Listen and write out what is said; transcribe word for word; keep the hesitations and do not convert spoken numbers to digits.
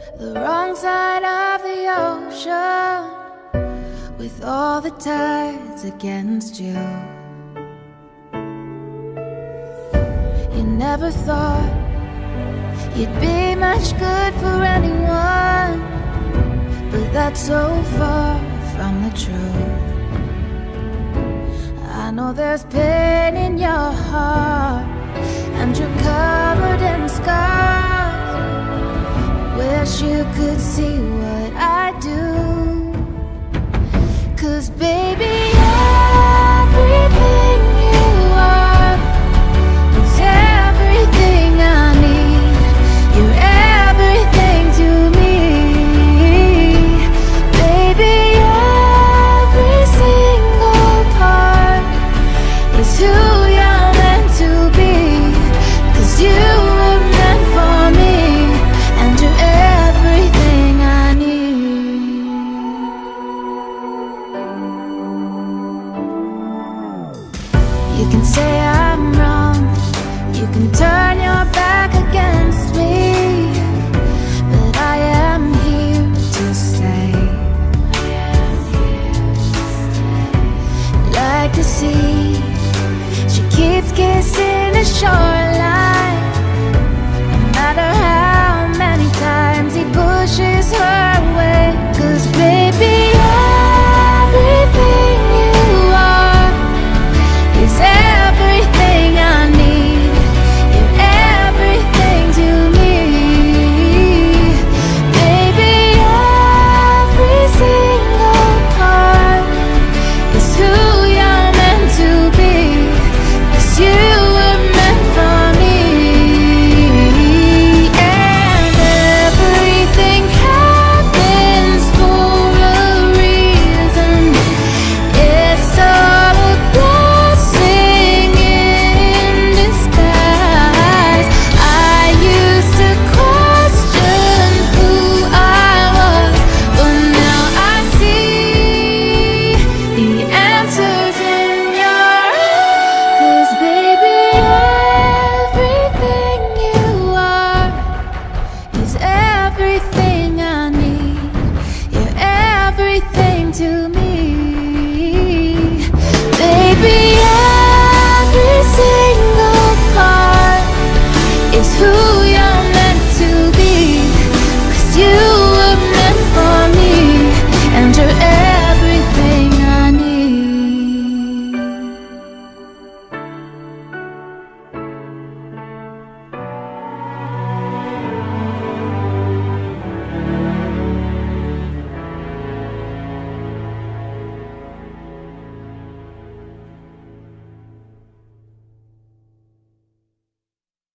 the wrong side of the ocean, with all the tides against you. You never thought you'd be much good for anyone, but that's so far from the truth. I know there's pain in your heart, and you're covered in scars. Wish you could see what I